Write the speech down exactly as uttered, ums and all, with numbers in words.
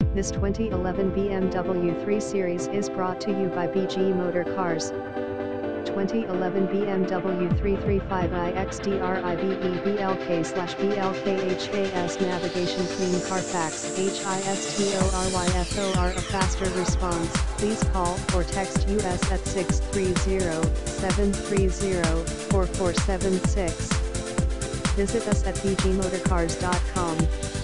This twenty eleven B M W three Series is brought to you by B G Motor Cars. twenty eleven B M W three thirty-five i xDrive B L K slash B L K H A S Navigation Clean Carfax HISTORYFOR. A faster response. Please call or text us at six three zero, seven three zero, four four seven six. Visit us at b g motor cars dot com.